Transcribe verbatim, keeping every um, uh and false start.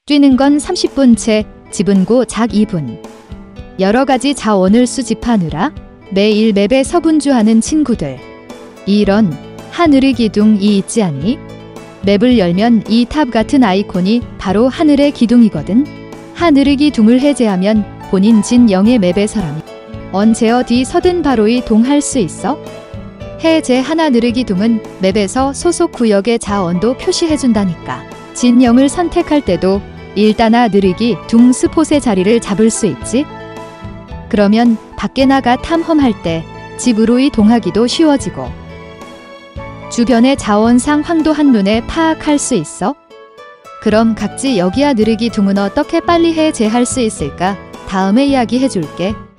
뛰는 건 삼십 분 채, 집은 고작 이 분. 여러 가지 자원을 수집하느라 매일 맵에 서분주하는 친구들. 이런 하늘의 기둥이 있지 않니? 맵을 열면 이 탑 같은 아이콘이 바로 하늘의 기둥이거든. 하늘의 기둥을 해제하면 본인 진영의 맵의 사람이 언제 어디서든 바로 이동할 수 있어. 해제한 하늘의 기둥은 맵에서 소속 구역의 자원도 표시해준다니까. 진영을 선택할 때도 일단 하늘의 기둥 스폿의 자리를 잡을 수 있지. 그러면 밖에 나가 탐험할 때 집으로 이동하기도 쉬워지고 주변의 자원 상황도 한눈에 파악할 수 있어. 그럼 각지 여기 하늘의 기둥은 어떻게 빨리 해제할 수 있을까? 다음에 이야기해줄게.